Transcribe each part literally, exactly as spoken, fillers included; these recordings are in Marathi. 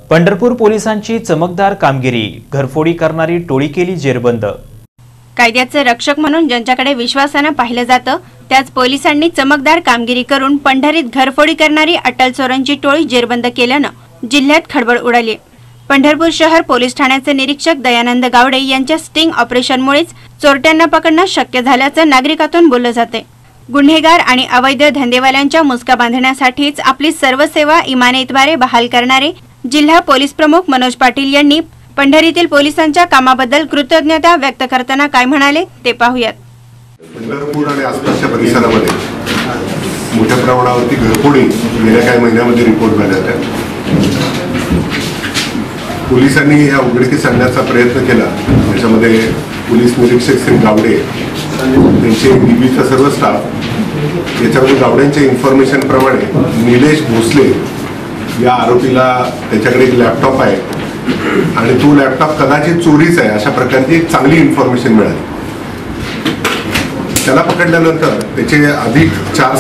पंढरपूर पोलिसांची चमकदार कामगिरी, घरफोडी करणारी टोळी केली जेरबंद। कायद्याचे रक्षक म्हणून ज्यांच्याकडे विश्वासाने पाहिलं जातं त्याच पोलिसांनी चमकदार कामगिरी करून पंढरीत घरफोडी करणारी अट्टल चोरांची टोळी जेरबंद केल्यानं जिल्ह्यात खळबळ उडाली। पंढरपूर शहर पोलीस ठाण्याचे निरीक्षक दयानंद गावडे यांच्या स्टिंग ऑपरेशनमुळेच चोरट्यांना पकडणं शक्य झाल्याचं नागरिकातून बोललं जाते। गुन्हेगार आणि अवैध धंदेवाल्यांच्या मुसका बांधण्यासाठीच आपली सर्व सेवा इमानतद्वारे बहाल करणारे जिल्हा पोलीस प्रमुख मनोज पाटील यांनी पंढरीतील पोलिसांच्या कामाबद्दल कृतज्ञता व्यक्त करताना काय म्हणाले ते पाहूयात। पंढरपूर आणि आसपासच्या परिसरामध्ये मोठ्या प्रमाणावरती घरफोडी गेल्या काही महिन्यामध्ये रिपोर्ट झाल्या होत्या। पोलिसांनी या उघडकीस आणण्याचा प्रयत्न केला। त्याच्यामध्ये पोलीस निरीक्षक श्री गावडे त्यांचे डीबीचा सर्व स्टाफ, याच्यामध्ये गावड्यांच्या इन्फॉर्मेशन प्रमाणे निलेश भोसले या आरोपीला त्याच्याकडे एक लॅपटॉप आहे आणि तो लॅपटॉप कदाचित चोरीच आहे अशा प्रकारची एक चांगली इन्फॉर्मेशन मिळाली। त्याला पकडल्यानंतर त्याचे अधिक चार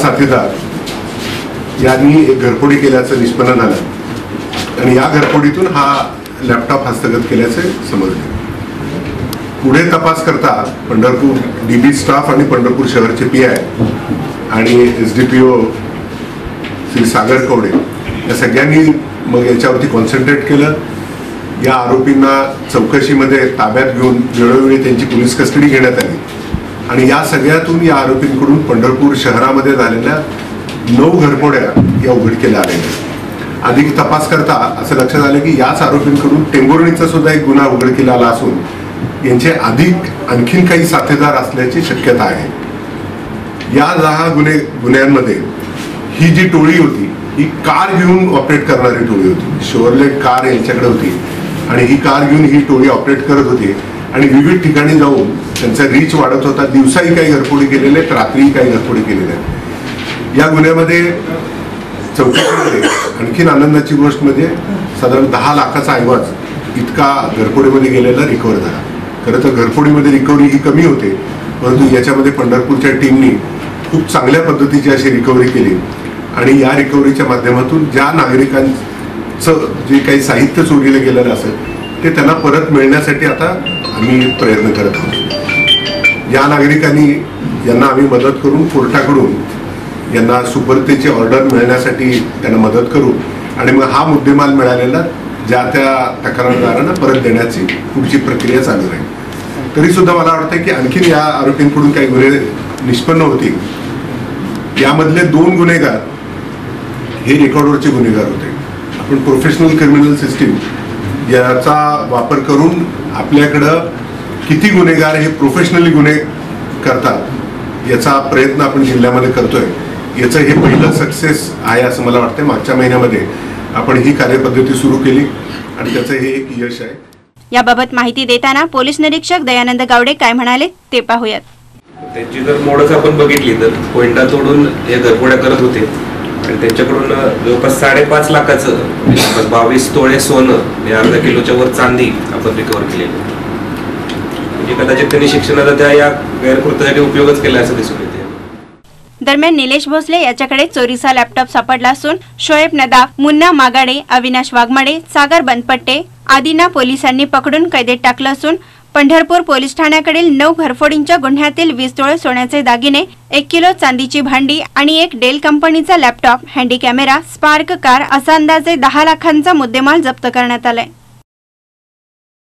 साथीदार यांनी एक घरफोडी केल्याचं निष्पन्न झालं आणि या घरफोडीतून हा लॅपटॉप हस्तगत केल्याचे समजले। पुढे तपास करता पंढरपूर डीबी स्टाफ आणि पंढरपूर शहरचे पी आय आणि S D P O Shri Sagar Kawade या सगळ्यांनी मग याच्यावरती कॉन्सन्ट्रेट केलं। या आरोपींना चौकशीमध्ये ताब्यात घेऊन वेळोवेळी त्यांची पोलीस कस्टडी घेण्यात आली आणि या सगळ्यातून या आरोपींकडून पंढरपूर शहरामध्ये झालेल्या नऊ घरफोड्या या उघडकीला आलेल्या। अधिक तपास करता असं लक्षात आलं की याच आरोपींकडून टेंभुर्णीचा सुद्धा एक गुन्हा उघडकीला आला असून यांचे अधिक आणखीन काही साथीदार असल्याची शक्यता आहे। या दहा गुन्हे गुन्ह्यांमध्ये ही जी टोळी होती ही कार घेऊन ऑपरेट करणारी टोळी होती। शेवरलेट कार यांच्याकडे होती आणि ही कार घेऊन ही टोळी ऑपरेट करत होती आणि विविध ठिकाणी जाऊन त्यांचा रीच वाढत होता। दिवसाही काही घरफोडी केलेले आहेत, रात्रीही काही घरफोडी केलेल्या आहेत। या गुन्ह्यामध्ये चौकशीमध्ये आणखीन आनंदाची गोष्ट म्हणजे साधारण दहा लाखाचा ऐवज इतका घरफोडीमध्ये गेलेला रिकवर झाला। खरं तर घरफोडीमध्ये रिकव्हरी ही कमी होते, परंतु याच्यामध्ये पंढरपूरच्या टीमनी खूप चांगल्या पद्धतीची अशी रिकव्हरी केली आणि या रिकव्हरीच्या माध्यमातून ज्या नागरिकांचं जे काही साहित्य चोरीला गेलेलं असेल ते त्यांना परत मिळण्यासाठी आता आम्ही प्रयत्न करत आहोत। या नागरिकांनी यांना आम्ही मदत करून कोर्टाकडून यांना सुपरतेची ऑर्डर मिळण्यासाठी त्यांना मदत करू आणि मग हा मुद्देमाल मिळालेला ज्या त्या तक्रारदारांना परत देण्याची पुढची प्रक्रिया चालू राहील। तरी सुद्धा मला वाटतं की आणखीन या आरोपींकडून काही गुन्हे निष्पन्न होतील। यामधले दोन गुन्हेगार हे रेकॉर्डवरचे गुन्हेगार होते। आपण प्रोफेशनल क्रिमिनल सिस्टीम याचा वापर करून आपल्याकडं किती गुन्हेगार हे प्रोफेशनली गुन्हे करतात याचा प्रयत्न आपण जिल्ह्यामध्ये करतोय। याचं हे पहिलं सक्सेस आहे असं मला वाटतं। मागच्या महिन्यामध्ये आपण ही कार्यपद्धती सुरू केली आणि त्याचं हे एक यश आहे। याबाबत माहिती देताना पोलीस निरीक्षक दयानंद गावडे काय म्हणाले ते पाहूयात। त्यांची जर मोडच आपण बघितली तर कोयंडा तोडून हे घरफोड्या करत होते आणि त्यांच्याकडून जवळपास साडेपाच लाखाचं बावीस तोळे सोनं आणि अर्धा किलोच्या वर चांदी आपण रिकव्हर केलेली। म्हणजे कदाचित त्यांनी शिक्षणाचा त्या या गैरकृत्यासाठी उपयोगच केला असं दिसून येते। दरम्यान निलेश भोसले याच्याकडे चोरीचा लॅपटॉप सापडला असून शोएब नदाफ, मुन्ना मागाडे, अविनाश वाघमाडे, सागर बनपट्टे आदींना पोलिसांनी पकडून कैदेत टाकलं असून पंढरपूर पोलीस ठाण्याकडील नऊ घरफोडींच्या गुन्ह्यातील वीस तोळे सोन्याचे दागिने, एक किलो चांदीची भांडी आणि एक डेल कंपनीचा laptop, handy camera, spark car असा अंदाजे दहा लाखांचा मुद्देमाल जप्त करण्यात आलाय।